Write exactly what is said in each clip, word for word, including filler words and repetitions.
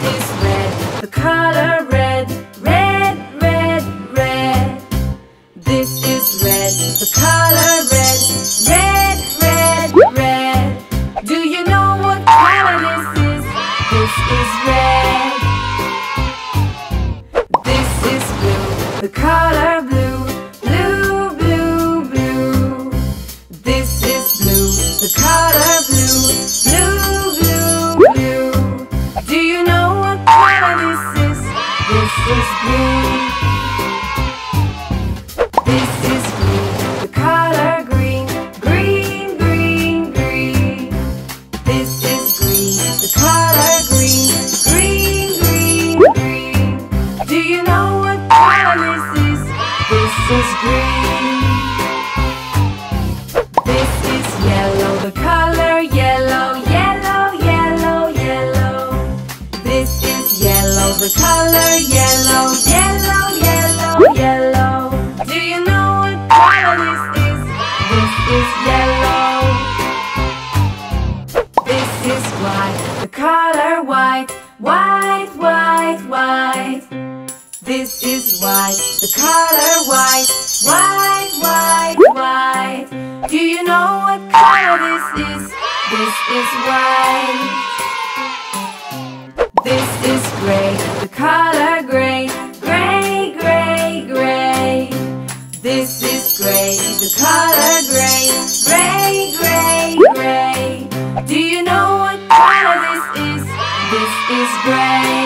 is red, the color red. Red, red, red. This is red, the color red. Red, red, red. Do you know what color this is? This is red. This is blue, the color blue. Blue, blue, blue. This is blue, the color blue. Blue, blue, blue. Do you know what color this is? This is blue. This is green, the color green. Green, green, green. This is green, the color green. Green, green, green. Do you know what color this is? This is green. This is yellow, the color yellow. Yellow, yellow, yellow. This is yellow, the color yellow. Yellow, yellow, yellow. Do you know what color this is? This is yellow. This is white, the color white. White, white, white. This is white, the color white. White, white, white. Do you know what color this is? This is white. This is gray, the color gray. Gray, gray, gray. This is gray, the color gray. Gray, gray, gray. Do you know what color this is? This is gray.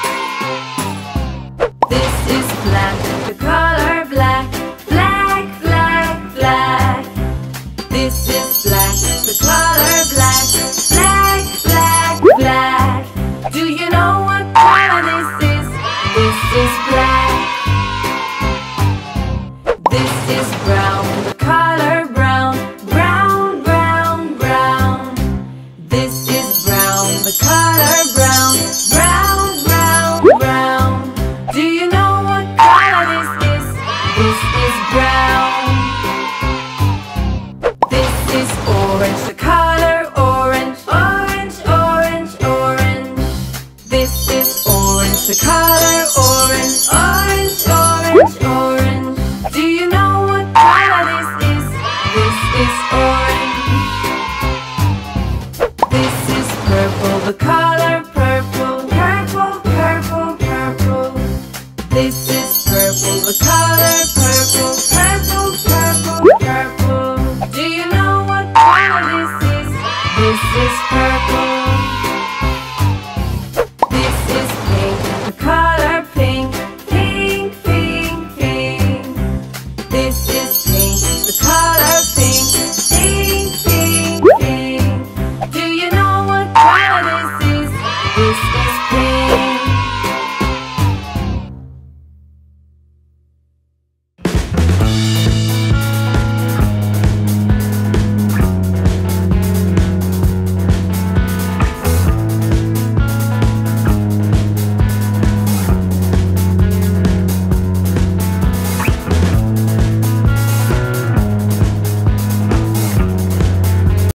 This is black, the color black. Black, black, black. This is black, the color black. Black, black, black.